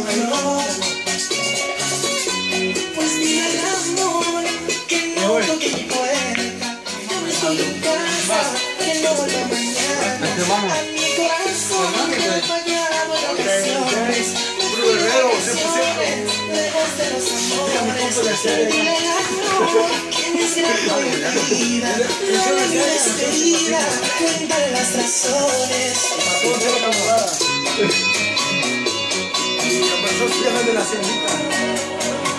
no. Pues dile al amor que no toque mi puerta. Yo no estoy en casa, que no vuelva mañana. A mi corazón me ha fallado en ocasiones. Lejos de los amores. Dile al amor que es grande en la vida. No le mi despedida, cuéntale las razones. Y empezó a de la cenita.